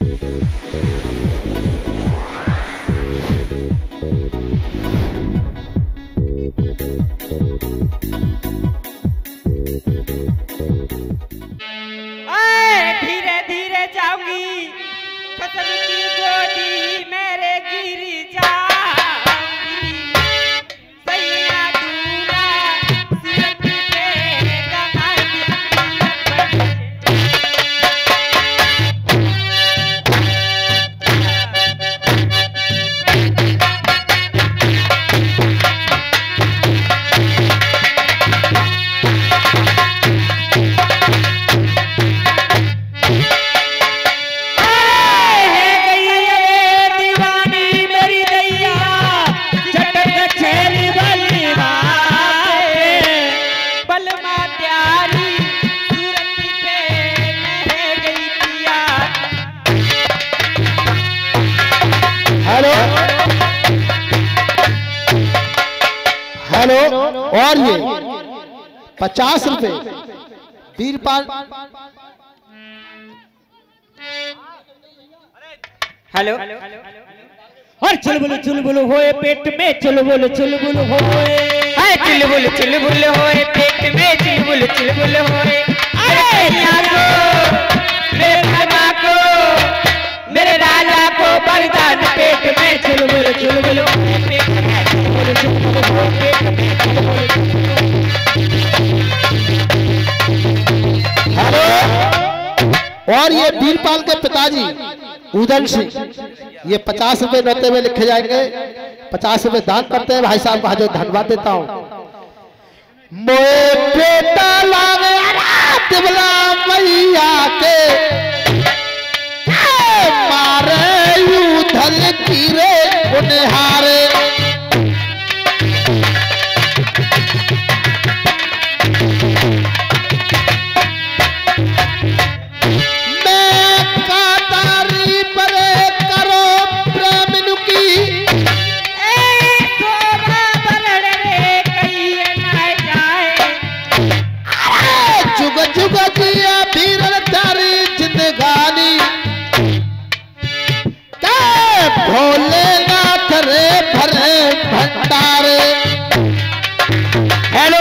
धीरे धीरे जाऊंगी फसल की गोदी मेरे गिर जाऊंगी सैया दूल्हा सिरक पे कमाई हेलो। और ये 50 रुपए वीरपाल। हेलो। और चुलबुल होए पेट में चुलबुल होए चुलबुल होए पेट में चुलबुल होए मेरे धर्मा को मेरे राजा को बलिदान पेट में चुलबुल होए पेट में चुलबुल होए पेट में हेलो। और ये वीरपाल के पिताजी उदल सिंह, ये 50 रुपए नौते में लिखे जाएंगे। 50 रुपए दान करते हैं। भाई साहब को जो धन्यवाद देता हूँ। मोए बेटा लागे तिबला मैया के मारे उधल कीरे उन्हारे भोलेनाथ रे भरे भंडारे। हेलो।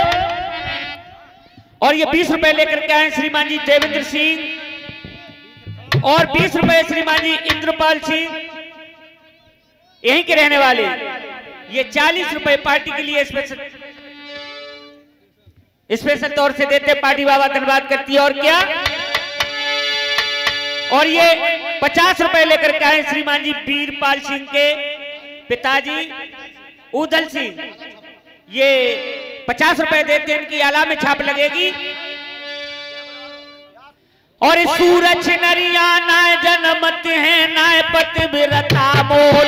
और ये 20 रुपए लेकर के आए श्रीमान जी देवेंद्र सिंह और 20 रुपए श्रीमान जी इंद्रपाल सिंह, यहीं के रहने वाले। ये 40 रुपए पार्टी के लिए स्पेशल तौर से देते। पार्टी बाबा धन्यवाद करती है। और क्या, और ये 50 रुपए लेकर के आए श्रीमान जी वीरपाल सिंह के पिताजी उदल सिंह। ये 50 रुपए देते हैं। इनकी आला में छाप लगेगी। और सूरज नरिया नाय जनमत है नाय पत बिरता मोल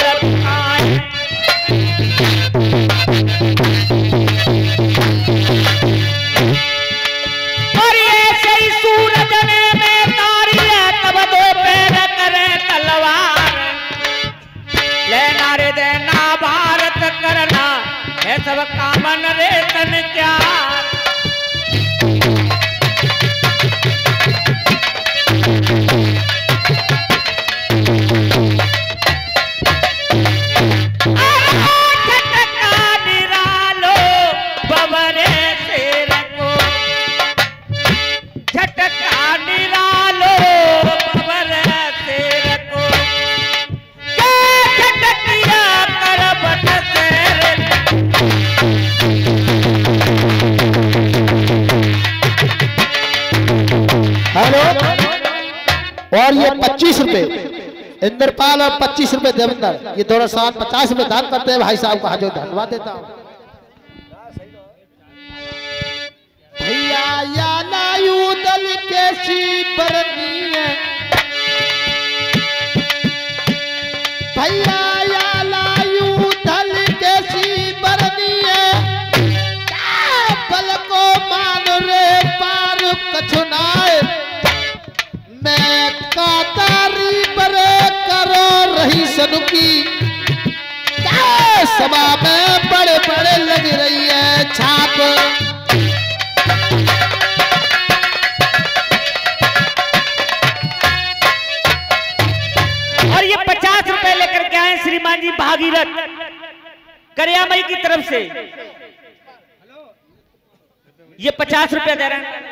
और ये सही सूरज ने में तारी है तब दो पैर करे तलवार लेना रे देना भारत करना है सब कामन रे तन क्या। और ये 25 रुपए इंद्रपाल और 25 रुपए देवेंद्र, ये दोनों साथ 50 रुपए दान करते हैं। भाई साहब को हाजर धन्यवाद देता हूँ। भैया या नायू दल कैसी बरनी है, भैया या नायू दल कैसी बरनी है, पल को मान रे पार कछुनाए मैं कातारी बरे करो रही सनुकी सभा में बड़े बड़े लग रही है छाप। श्रीमान जी भागीरथ करियामई की तरफ से ये 50 रुपए दे रहे हैं।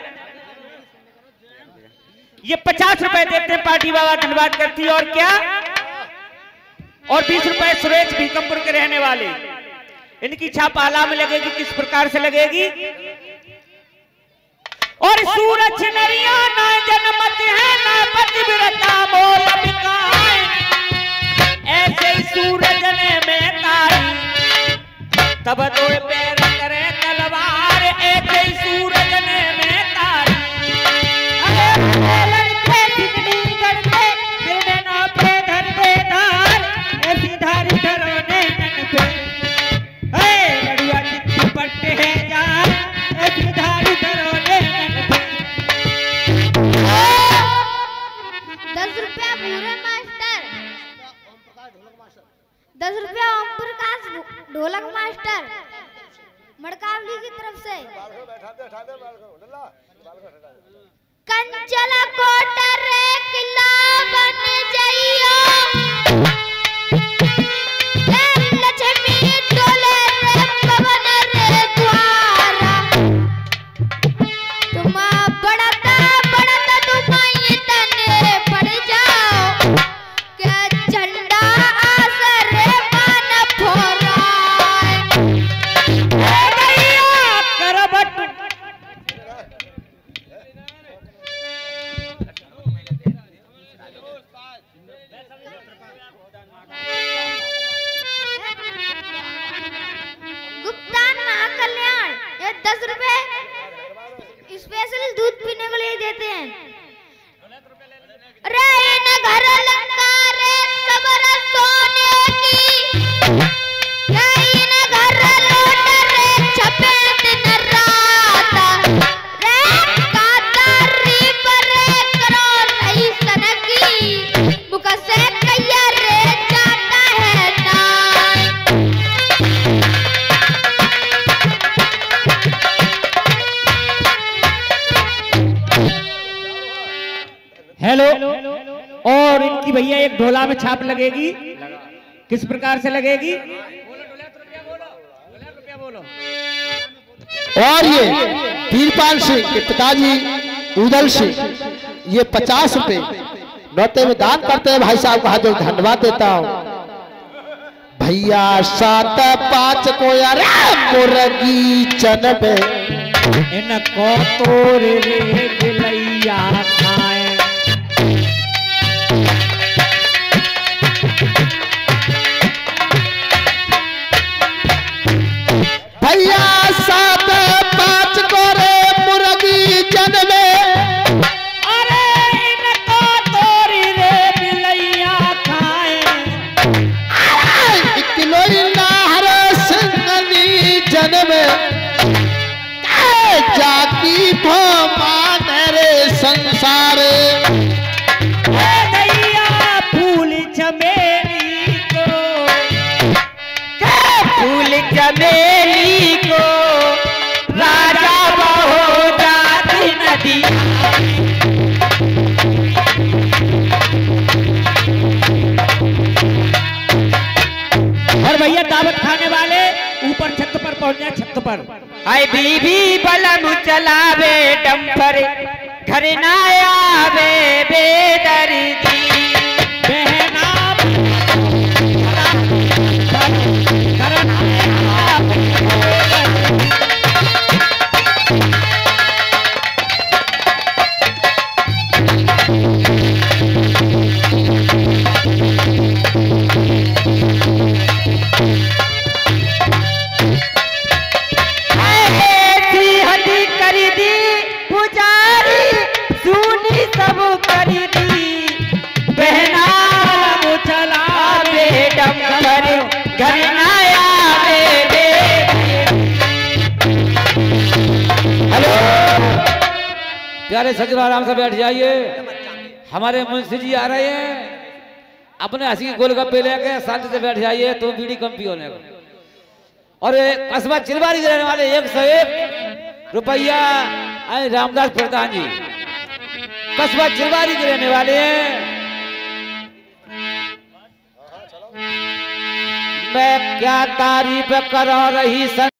ये 50 रुपए देते हैं पार्टी बाबा, धन्यवाद करती है। और क्या, और 20 रुपए सुरेश भीकमपुर के रहने वाले, इनकी छाप आला में लगेगी। किस प्रकार से लगेगी? और सूरज नरिया ना जनमत है ना पतिव्रता मोल बिकाए, ऐसे ही सूरज ने में तारी तब दो पैर करे तलवार, ऐसे ही सूरज ने में तारी। लड़के ठिकनी करते फिर ना पे धर पे धार, ऐसी धारी धरो ने पे लड़ुआ चिट्ठी पट्टे है जान, ऐसी धारी धरो ने। 10 रुपया भूरे मास्टर, 10 रुपया ओम प्रकाश ढोलक मास्टर मड़कावली की तरफ से। कंचला कोटर किला बन जाइयो, लक्ष्मी डोले रे पवन रे द्वारा, तुम बढ़ता बढ़ता तुम इतने पड़ जाओ, क्या झंडा आसरे मान फोराए। करबट गुप्तान महाकल्याण ये 10 रुपए स्पेशल दूध पीने के लिए देते हैं। रे इन घर लंका रे सबर सोने की, रे इन घर लौट रे छपे दिन रात, रे कातारी पर करो रही सनकी, मुख से कैया रे जाता है नाय। हेलो। और इनकी भैया एक ढोला में छाप लगेगी। किस प्रकार से लगेगी? और ये वीरपाल सिंह के पिताजी उदल सिंह ये 50 रुपए नौते में दान करते हैं। भाई साहब को हाथ धन्यवाद देता हूँ। भैया 7 5 को यार मुर्गी चन में इनको तोर रे दिलैया खाए, भैया 7 5 को रे मुर्गी चन में, अरे इनको तोर रे दिलैया खाए, किलो नाहर सिंगनी जन में जाती मान रे संसार। दैया फूल चमेली को, फूल चमेली को राजा बहो जाती नदी। और भैया दावत खाने वाले ऊपर छत पर पहुंच जाए। छत पर आई बीबी बलम चलावे डंपर, घर ना आवे बेदर्दी, बहना घर ना आवे। सब करी दी बहना चला बेडम घर घर नया बे। हेलो प्यारे सज्जन आराम से बैठ जाइए। हमारे मुंशी जी आ रहे हैं, अपने हंसी गोलगप्पे लेके शांति से बैठ जाइए। तो बीड़ी कम पियो ने। और कस्बा चिलवारी के रहने वाले 101 रुपया रामदास प्रधान जी कस्बा चिलवारी के रहने वाले हैं। मैं क्या तारीफ कर रही